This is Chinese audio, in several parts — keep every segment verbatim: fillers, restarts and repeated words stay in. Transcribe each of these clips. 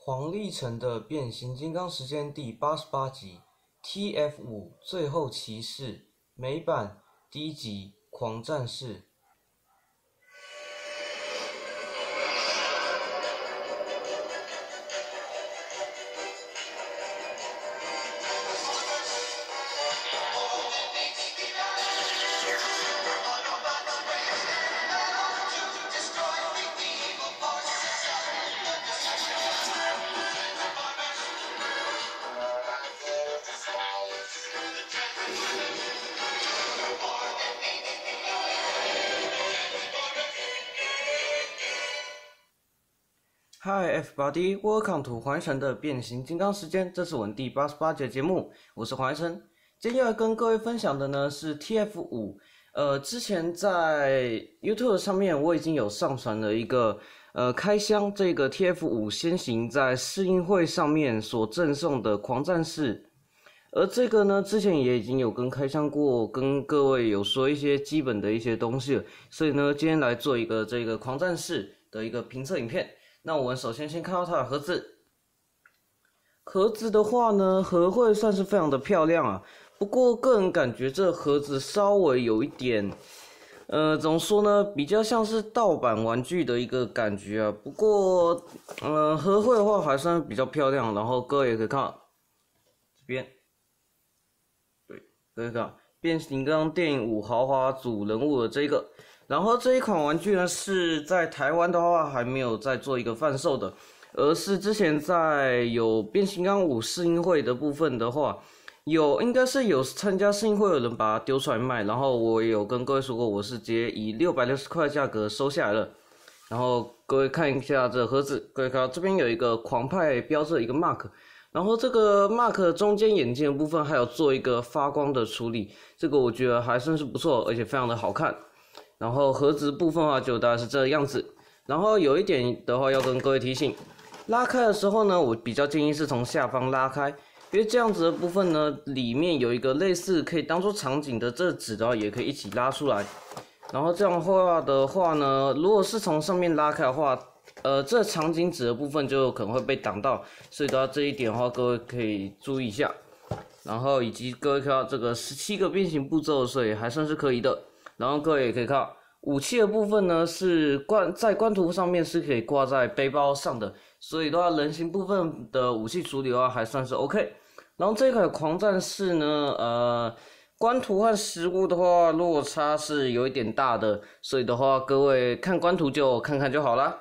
黄立成的变形金刚时间第八十八集 T F 五 最后骑士美版第一集狂战士。Hi everybody, welcome to 黄一晨的变形金刚时间，这是我们第八十八集的节目，我是黄一晨。今天要跟各位分享的呢是 T F 五，呃，之前在 YouTube 上面我已经有上传了一个呃开箱这个 T F 五先行在试映会上面所赠送的狂战士，而这个呢之前也已经有跟开箱过，跟各位有说一些基本的一些东西了，所以呢今天来做一个这个狂战士的一个评测影片。那我们首先先看到它的盒子，盒子的话呢，盒绘算是非常的漂亮啊。不过个人感觉这盒子稍微有一点，呃，怎么说呢，比较像是盗版玩具的一个感觉啊。不过，呃，盒绘的话还算比较漂亮。然后各位也可以看这边，对，各位看变形金刚电影五豪华组人物的这个。然后这一款玩具呢是在台湾的话还没有在做一个贩售的，而是之前在有变形金刚五试映会的部分的话，有应该是有参加试映会的人把它丢出来卖，然后我也有跟各位说过，我是直接以六百六十块价格收下来了。然后各位看一下这盒子，各位看到这边有一个狂派标志的一个 mark， 然后这个 mark 中间眼睛的部分还有做一个发光的处理，这个我觉得还算是不错，而且非常的好看。然后盒子部分的话就大概是这个样子，然后有一点的话要跟各位提醒，拉开的时候呢，我比较建议是从下方拉开，因为这样子的部分呢，里面有一个类似可以当做场景的这纸的话，也可以一起拉出来。然后这样的话的话呢，如果是从上面拉开的话，呃，这场景纸的部分就可能会被挡到，所以到这一点的话，各位可以注意一下。然后以及各位看到这个十七个变形步骤，所以还算是可以的。然后各位也可以看武器的部分呢，是关在官图上面是可以挂在背包上的，所以的话人形部分的武器处理的话还算是 OK。然后这款狂战士呢，呃，官图和实物的话落差是有一点大的，所以的话各位看官图就看看就好啦。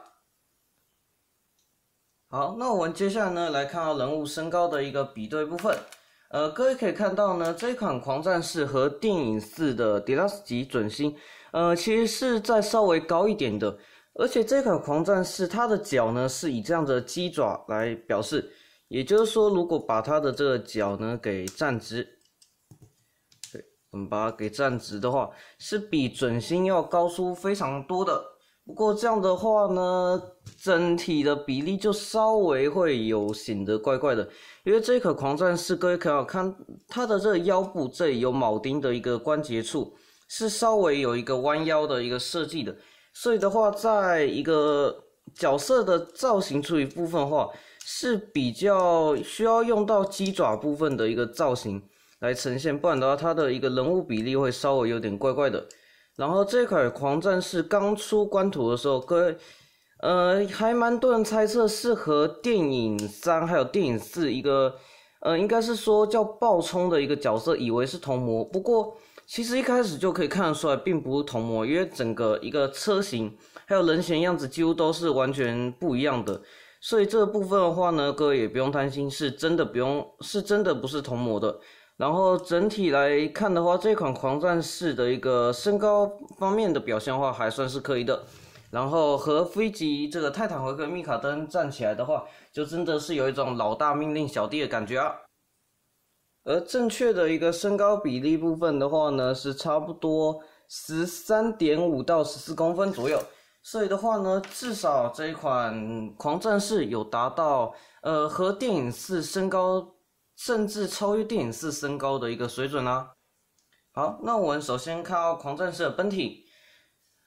好，那我们接下来呢来看到人物身高的一个比对部分。呃，各位可以看到呢，这款狂战士和电影四的迪拉斯级准星，呃，其实是再稍微高一点的。而且这款狂战士它的脚呢是以这样的鸡爪来表示，也就是说，如果把它的这个脚呢给站直，对，我们把它给站直的话，是比准星要高出非常多的。不过这样的话呢，整体的比例就稍微会有显得怪怪的，因为这款狂战士各位可以看它的这个腰部这里有铆钉的一个关节处是稍微有一个弯腰的一个设计的，所以的话，在一个角色的造型处理部分的话，是比较需要用到鸡爪部分的一个造型来呈现，不然的话，它的一个人物比例会稍微有点怪怪的。然后这款狂战士刚出官图的时候，各位，呃，还蛮多人猜测是和电影三还有电影四一个，呃，应该是说叫爆冲的一个角色，以为是同模。不过其实一开始就可以看得出来，并不是同模，因为整个一个车型还有人形样子几乎都是完全不一样的。所以这个部分的话呢，各位也不用担心，是真的不用，是真的不是同模的。然后整体来看的话，这款狂战士的一个身高方面的表现的话，还算是可以的。然后和飞机这个泰坦回归密卡登站起来的话，就真的是有一种老大命令小弟的感觉啊。而正确的一个身高比例部分的话呢，是差不多 十三点五 到十四公分左右。所以的话呢，至少这一款狂战士有达到呃和电影四身高，甚至超越电影四身高的一个水准啦、啊。好，那我们首先看到狂战士的本体，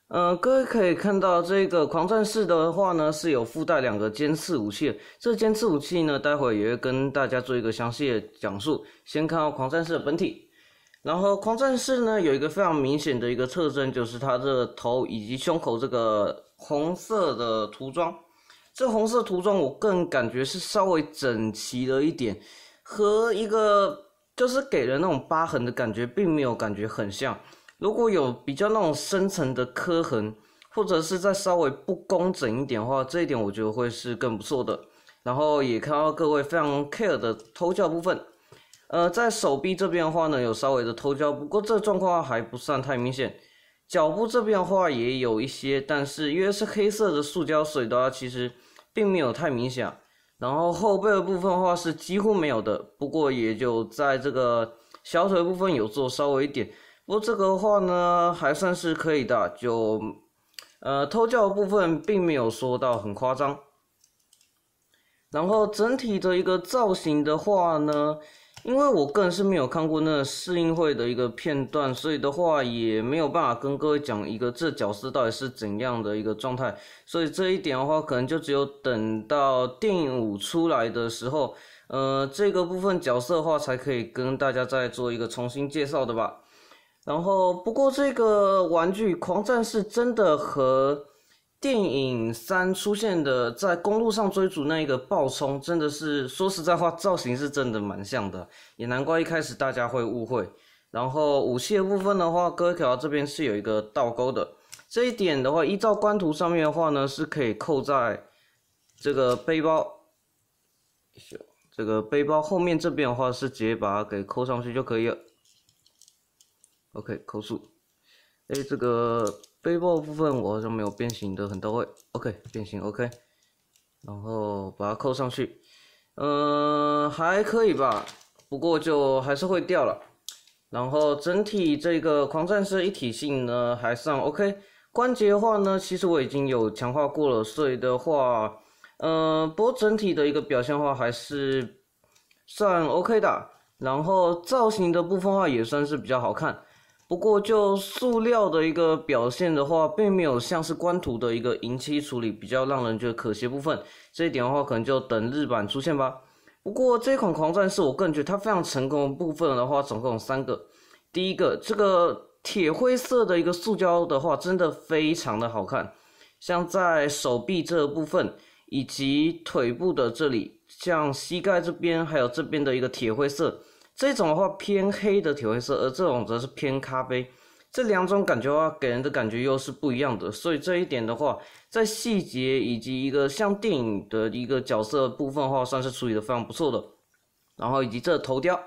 呃，各位可以看到这个狂战士的话呢，是有附带两个尖刺武器的。这尖刺武器呢，待会也会跟大家做一个详细的讲述。先看到狂战士的本体，然后狂战士呢有一个非常明显的一个特征，就是它的头以及胸口这个红色的涂装。这红色涂装我个人感觉是稍微整齐了一点，和一个就是给人那种疤痕的感觉，并没有感觉很像。如果有比较那种深层的刻痕，或者是再稍微不工整一点的话，这一点我觉得会是更不错的。然后也看到各位非常 care 的偷胶部分，呃，在手臂这边的话呢，有稍微的偷胶，不过这状况还不算太明显。脚部这边的话也有一些，但是因为是黑色的塑胶水的话，其实并没有太明显。然后后背的部分的话是几乎没有的，不过也就在这个小腿部分有做稍微一点。不过这个的话呢，还算是可以的，就呃偷胶的部分并没有说到很夸张。然后整体的一个造型的话呢，因为我个人是没有看过那试映会的一个片段，所以的话也没有办法跟各位讲一个这角色到底是怎样的一个状态，所以这一点的话，可能就只有等到电影五出来的时候，呃，这个部分角色的话才可以跟大家再做一个重新介绍的吧。然后，不过这个玩具狂战士真的和电影三出现的在公路上追逐那一个暴冲，真的是说实在话，造型是真的蛮像的，也难怪一开始大家会误会。然后武器的部分的话，各位看到这边是有一个倒钩的，这一点的话，依照官图上面的话呢，是可以扣在这个背包，这个背包后面这边的话是直接把它给扣上去就可以了。OK， 扣住。哎，这个背包部分我好像没有变形的很到位。OK， 变形 OK， 然后把它扣上去，呃，还可以吧，不过就还是会掉了。然后整体这个狂战士一体性呢还算 OK， 关节的话呢，其实我已经有强化过了，所以的话，呃，不过整体的一个表现的话还是算 OK 的。然后造型的部分的话也算是比较好看。不过就塑料的一个表现的话，并没有像是官图的一个银漆处理比较让人觉得可惜的部分，这一点的话可能就等日版出现吧。不过这款狂战士我个人觉得它非常成功的部分的话，总共有三个。第一个，这个铁灰色的一个塑胶的话，真的非常的好看，像在手臂这部分以及腿部的这里，像膝盖这边还有这边的一个铁灰色。这种的话偏黑的铁灰色，而这种则是偏咖啡，这两种感觉的话，给人的感觉又是不一样的。所以这一点的话，在细节以及一个像电影的一个角色部分的话，算是处理的非常不错的。然后以及这头雕，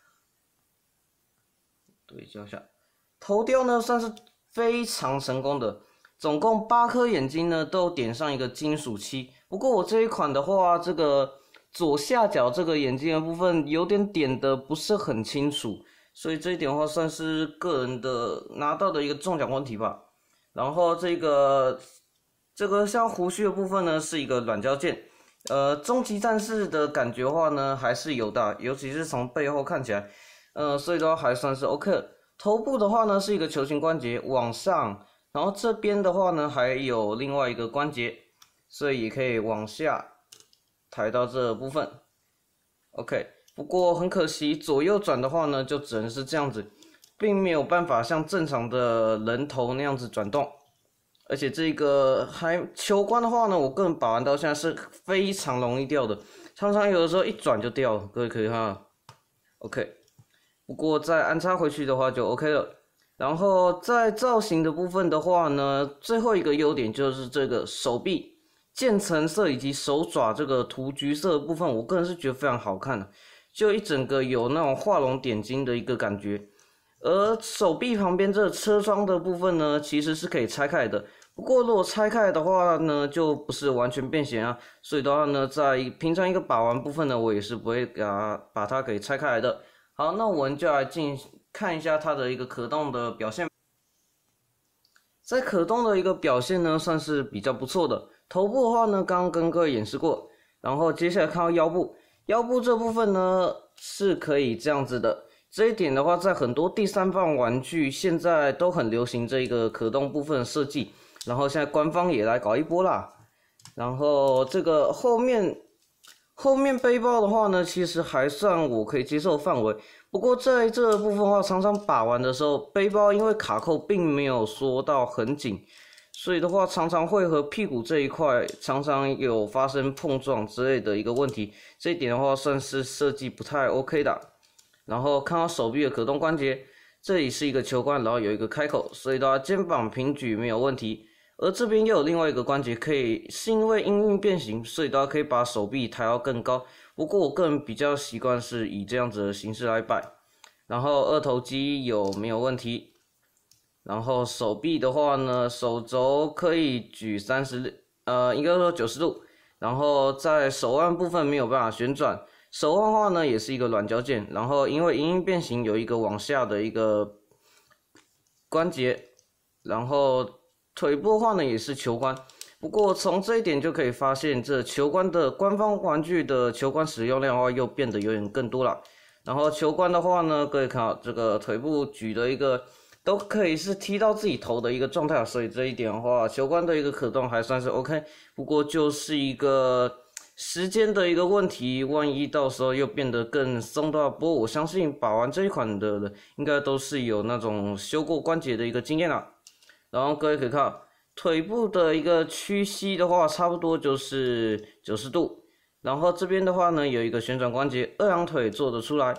对焦下，头雕呢算是非常成功的，总共八颗眼睛呢都点上一个金属漆。不过我这一款的话，这个左下角这个眼睛的部分有点点的不是很清楚，所以这一点的话算是个人的拿到的一个中奖问题吧。然后这个这个像胡须的部分呢是一个软胶件，呃，终极战士的感觉的话呢还是有的，尤其是从背后看起来，呃，所以的话还算是 OK 的。头部的话呢是一个球形关节往上，然后这边的话呢还有另外一个关节，所以也可以往下抬到这部分 ，OK。不过很可惜，左右转的话呢，就只能是这样子，并没有办法像正常的人头那样子转动。而且这个还球关的话呢，我个人把玩到现在是非常容易掉的，常常有的时候一转就掉了，各位可以看到 ，OK。不过再安插回去的话就 OK 了。然后在造型的部分的话呢，最后一个优点就是这个手臂渐层色以及手爪这个涂橘色的部分，我个人是觉得非常好看的，就一整个有那种画龙点睛的一个感觉。而手臂旁边这个车窗的部分呢，其实是可以拆开的。不过如果拆开的话呢，就不是完全变形啊，所以的话呢，在平常一个把玩部分呢，我也是不会给它把它给拆开来的。好，那我们就来进看一下它的一个可动的表现。在可动的一个表现呢，算是比较不错的。头部的话呢，刚刚跟各位演示过，然后接下来看到腰部，腰部这部分呢是可以这样子的， 这一点的话，在很多第三方玩具现在都很流行这个可动部分的设计，然后现在官方也来搞一波啦。然后这个后面后面背包的话呢，其实还算我可以接受范围。不过在这部分的话，常常把玩的时候，背包因为卡扣并没有缩到很紧，所以的话常常会和屁股这一块常常有发生碰撞之类的一个问题。这一点的话算是设计不太 OK 的。然后看到手臂的可动关节，这里是一个球关，然后有一个开口，所以的话肩膀平举没有问题。而这边又有另外一个关节，可以是因为因应变形，所以大家可以把手臂抬到更高。不过我个人比较习惯是以这样子的形式来摆。然后二头肌有没有问题？然后手臂的话呢，手肘可以举三十，呃，应该说九十度。然后在手腕部分没有办法旋转。手腕的话呢，也是一个软胶件，然后因为因应变形有一个往下的一个关节，然后腿部的话呢也是球关。不过从这一点就可以发现，这球关的官方玩具的球关使用量的话又变得有点更多了。然后球关的话呢，各位看到这个腿部举的一个都可以是踢到自己头的一个状态，所以这一点的话，球关的一个可动还算是 OK。不过就是一个时间的一个问题，万一到时候又变得更松的话，不过我相信把玩这一款的人应该都是有那种修过关节的一个经验啦。然后各位可以看腿部的一个屈膝的话，差不多就是九十度。然后这边的话呢，有一个旋转关节，二郎腿做得出来。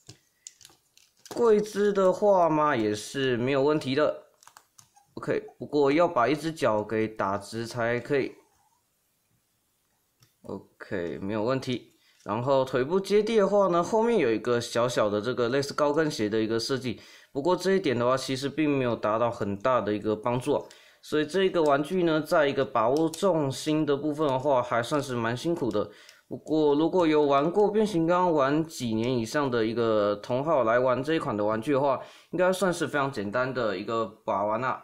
跪姿的话嘛，也是没有问题的。OK， 不过要把一只脚给打直才可以。OK， 没有问题。然后腿部接地的话呢，后面有一个小小的这个类似高跟鞋的一个设计，不过这一点的话，其实并没有达到很大的一个帮助，所以这个玩具呢，在一个把握重心的部分的话，还算是蛮辛苦的。不过如果有玩过变形金刚玩几年以上的一个同好来玩这一款的玩具的话，应该算是非常简单的一个把玩啦。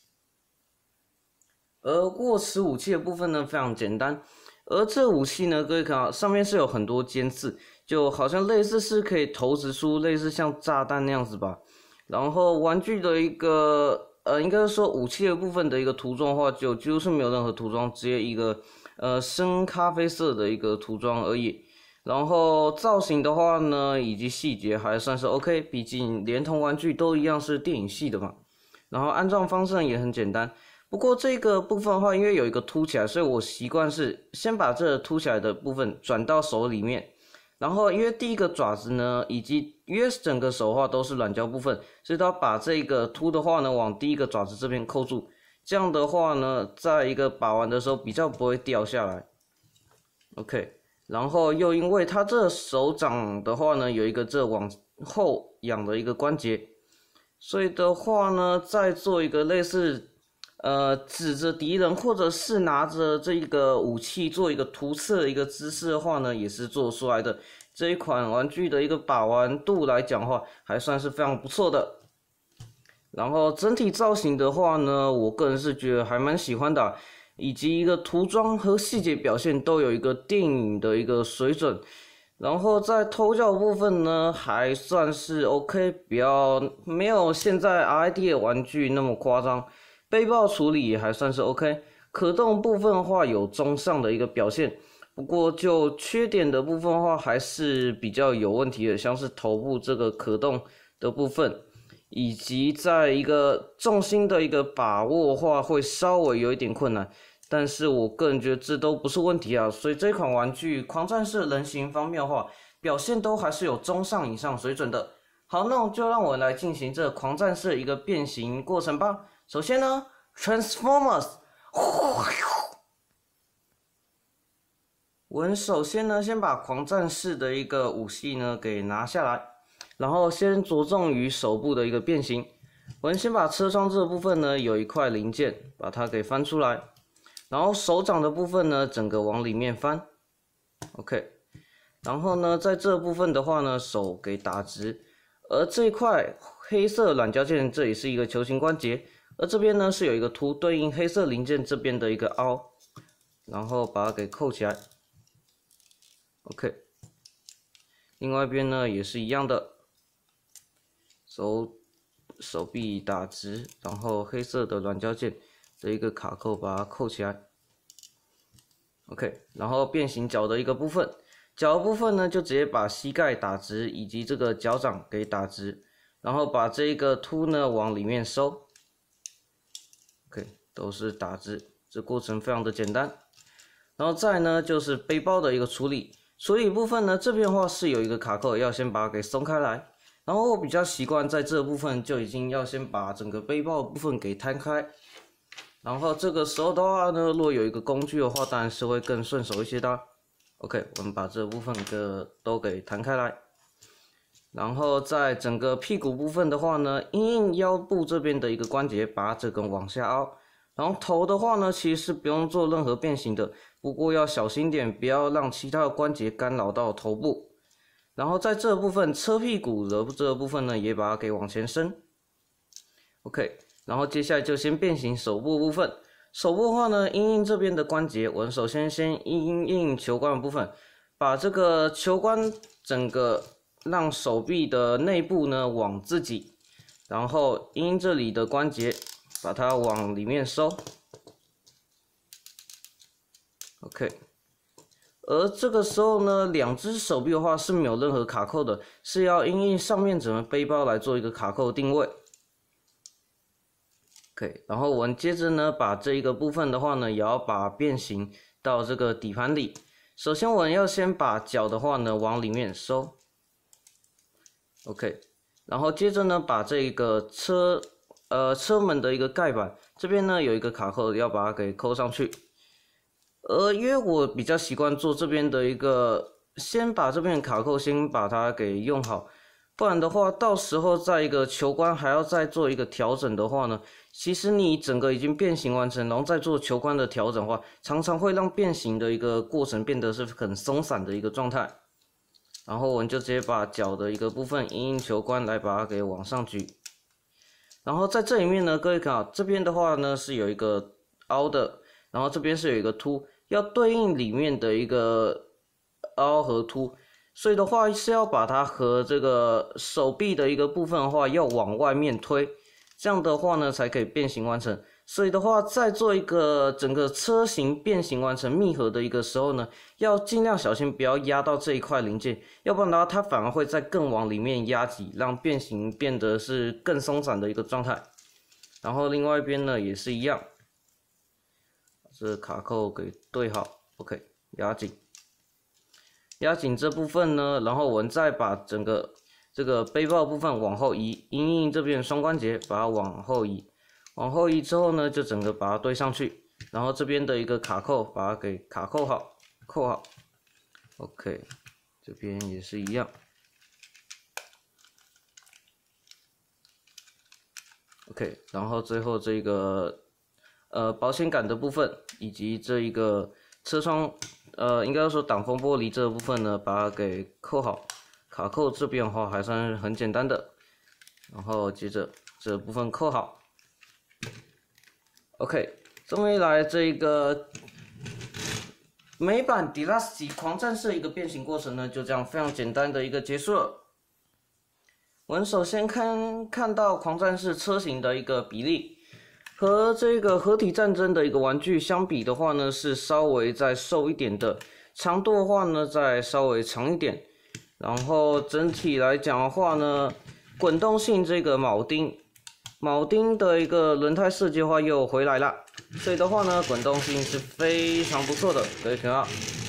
而握持武器的部分呢，非常简单。而这武器呢，各位看啊，上面是有很多尖刺，就好像类似是可以投掷出类似像炸弹那样子吧。然后玩具的一个呃，应该说武器的部分的一个涂装的话，就几乎是没有任何涂装，直接一个呃深咖啡色的一个涂装而已。然后造型的话呢，以及细节还算是 OK， 毕竟连同玩具都一样是电影系的嘛。然后安装方式也很简单。不过这个部分的话，因为有一个凸起来，所以我习惯是先把这凸起来的部分转到手里面，然后因为第一个爪子呢，以及因为整个手的话都是软胶部分，所以它把这个凸的话呢往第一个爪子这边扣住，这样的话呢，在一个把玩的时候比较不会掉下来。OK， 然后又因为它这手掌的话呢，有一个这往后仰的一个关节，所以的话呢，再做一个类似。呃，指着敌人或者是拿着这个武器做一个突刺的一个姿势的话呢，也是做出来的。这一款玩具的一个把玩度来讲的话，还算是非常不错的。然后整体造型的话呢，我个人是觉得还蛮喜欢的，以及一个涂装和细节表现都有一个电影的一个水准。然后在偷教部分呢，还算是 OK， 比较没有现在 R I D 的玩具那么夸张。背包处理也还算是 OK， 可动部分的话有中上的一个表现，不过就缺点的部分的话还是比较有问题的，像是头部这个可动的部分，以及在一个重心的一个把握的话会稍微有一点困难，但是我个人觉得这都不是问题啊，所以这款玩具狂战士人形方面的话，表现都还是有中上以上水准的。好，那就让我来进行这狂战士的一个变形过程吧。首先呢 ，Transformers， 我们首先呢，先把狂战士的一个武器呢给拿下来，然后先着重于手部的一个变形。我们先把车窗这部分呢有一块零件，把它给翻出来，然后手掌的部分呢整个往里面翻 ，OK， 然后呢在这部分的话呢手给打直，而这一块黑色软胶件这里是一个球形关节。而这边呢是有一个凸对应黑色零件这边的一个凹，然后把它给扣起来 ，OK。另外一边呢也是一样的， 手手臂打直，然后黑色的软胶件的一个卡扣把它扣起来。OK， 然后变形脚的一个部分，脚的部分呢就直接把膝盖打直，以及这个脚掌给打直，然后把这一个凸呢往里面收。OK， 都是打直，这过程非常的简单。然后再来呢就是背包的一个处理，处理部分呢这边的话是有一个卡扣，要先把它给松开来。然后我比较习惯在这部分就已经要先把整个背包的部分给摊开。然后这个时候的话呢，如果有一个工具的话，当然是会更顺手一些的。OK， 我们把这部分个都给弹开来。然后在整个屁股部分的话呢，因应腰部这边的一个关节，把这根往下凹。然后头的话呢，其实是不用做任何变形的，不过要小心点，不要让其他的关节干扰到头部。然后在这部分车屁股的这部分呢，也把它给往前伸。OK。然后接下来就先变形手部部分，手部的话呢，因应这边的关节，我们首先先因应球关的部分，把这个球关整个让手臂的内部呢往自己，然后因这里的关节把它往里面收。OK， 而这个时候呢，两只手臂的话是没有任何卡扣的，是要因应上面整个背包来做一个卡扣定位。OK， 然后我们接着呢，把这一个部分的话呢，也要把变形到这个底盘里。首先我们要先把脚的话呢往里面收 ，OK， 然后接着呢，把这一个车呃车门的一个盖板这边呢有一个卡扣，要把它给扣上去。而因为我比较习惯做这边的一个，先把这边的卡扣先把它给用好。不然的话，到时候在一个球关还要再做一个调整的话呢，其实你整个已经变形完成，然后再做球关的调整的话，常常会让变形的一个过程变得是很松散的一个状态。然后我们就直接把脚的一个部分因应球关来把它给往上举。然后在这里面呢，各位看啊，这边的话呢是有一个凹的，然后这边是有一个凸，要对应里面的一个凹和凸。所以的话是要把它和这个手臂的一个部分的话要往外面推，这样的话呢才可以变形完成。所以的话在做一个整个车型变形完成密合的一个时候呢，要尽量小心不要压到这一块零件，要不然的话它反而会再更往里面压挤，让变形变得是更松散的一个状态。然后另外一边呢也是一样，这卡扣给对好 ，OK， 压紧。压紧这部分呢，然后我们再把整个这个背包部分往后移，因应这边双关节把它往后移，往后移之后呢，就整个把它堆上去，然后这边的一个卡扣把它给卡扣好，扣好 ，OK， 这边也是一样 ，OK， 然后最后这个呃保险杆的部分以及这一个车窗。呃，应该说挡风玻璃这部分呢，把它给扣好。卡扣这边的话还算是很简单的，然后接着这部分扣好。OK， 这么一来，这个美版 Deluxe 级狂战士一个变形过程呢，就这样非常简单的一个结束了。我们首先看看到狂战士车型的一个比例。和这个合体战争的一个玩具相比的话呢，是稍微再瘦一点的，长度的话呢再稍微长一点，然后整体来讲的话呢，滚动性这个铆钉，铆钉的一个轮胎设计的话又回来了，所以的话呢，滚动性是非常不错的，可以看到。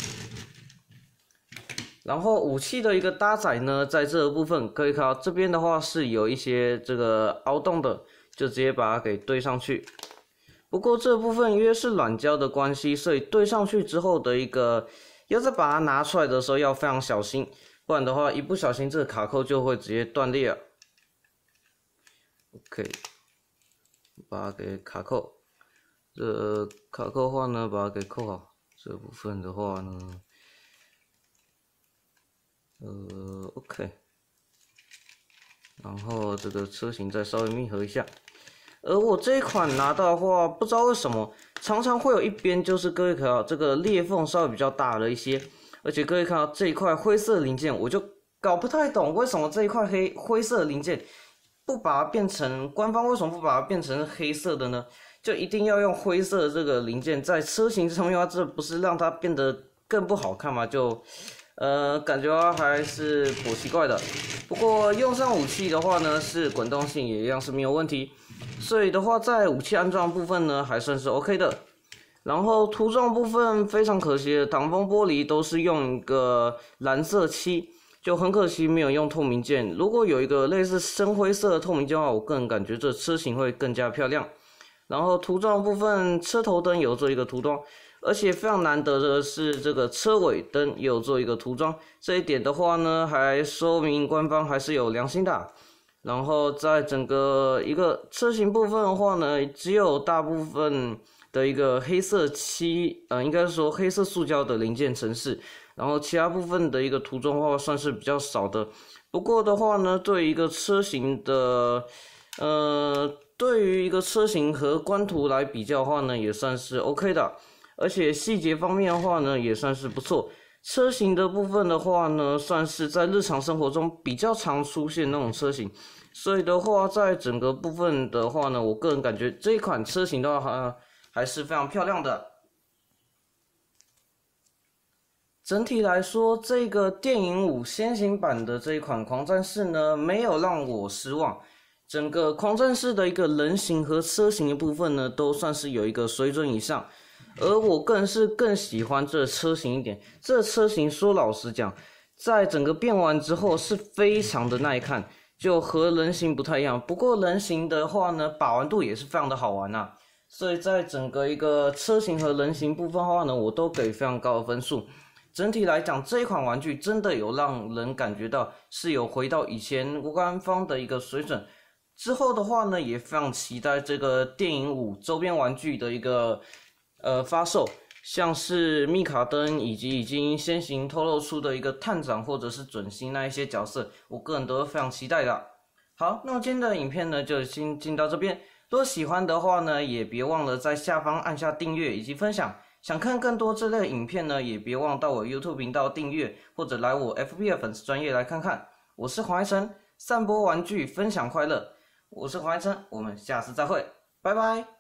然后武器的一个搭载呢，在这个部分可以看到这边的话是有一些这个凹洞的。就直接把它给堆上去，不过这部分因为是软胶的关系，所以堆上去之后的一个，要再把它拿出来的时候要非常小心，不然的话一不小心这个卡扣就会直接断裂了。OK， 把它给卡扣，这卡扣的话呢，把它给扣好。这部分的话呢，呃 ，OK， 然后这个车型再稍微密合一下。而我这一款拿到的话，不知道为什么常常会有一边就是各位看到这个裂缝稍微比较大了一些，而且各位看到这一块灰色零件，我就搞不太懂为什么这一块黑灰色零件不把它变成官方为什么不把它变成黑色的呢？就一定要用灰色的这个零件在车型上面的话，这不是让它变得更不好看吗？就呃感觉还是颇奇怪的。不过用上武器的话呢，是滚动性也一样是没有问题，所以的话在武器安装部分呢还算是 OK 的。然后涂装部分非常可惜的，挡风玻璃都是用一个蓝色漆。就很可惜没有用透明件，如果有一个类似深灰色的透明件的话，我个人感觉这车型会更加漂亮。然后涂装部分，车头灯有做一个涂装，而且非常难得的是这个车尾灯也有做一个涂装，这一点的话呢，还说明官方还是有良心的。然后在整个一个车型部分的话呢，只有大部分的一个黑色漆，呃，应该说黑色塑胶的零件程式。然后其他部分的一个涂装的话算是比较少的，不过的话呢，对于一个车型的，呃，对于一个车型和官图来比较的话呢，也算是 OK 的，而且细节方面的话呢，也算是不错。车型的部分的话呢，算是在日常生活中比较常出现那种车型，所以的话，在整个部分的话呢，我个人感觉这一款车型的话，还还是非常漂亮的。整体来说，这个电影五先行版的这一款狂战士呢，没有让我失望。整个狂战士的一个人形和车型的部分呢，都算是有一个水准以上。而我个人是更喜欢这车型一点。这车型说老实讲，在整个变完之后是非常的耐看，就和人形不太一样。不过人形的话呢，把玩度也是非常的好玩啊。所以在整个一个车型和人形部分的话呢，我都给非常高的分数。整体来讲，这一款玩具真的有让人感觉到是有回到以前官方的一个水准。之后的话呢，也非常期待这个电影五周边玩具的一个呃发售，像是密卡登以及已经先行透露出的一个探长或者是准星那一些角色，我个人都是非常期待的。好，那么今天的影片呢就先进到这边。如果喜欢的话呢，也别忘了在下方按下订阅以及分享。想看更多这类影片呢，也别忘到我 YouTube 频道订阅，或者来我 F B 的粉丝专页来看看。我是黄一晨，散播玩具，分享快乐。我是黄一晨，我们下次再会，拜拜。